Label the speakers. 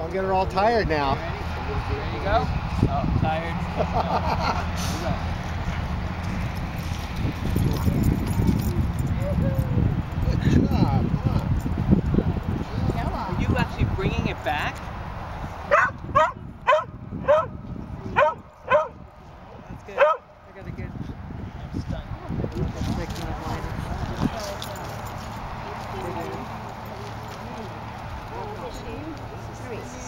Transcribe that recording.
Speaker 1: Don't get her all tired now.
Speaker 2: There you go. Oh, tired.
Speaker 1: Good job.
Speaker 2: Are you actually bringing it back? That's good. I got a good. I'm stunned.
Speaker 3: This is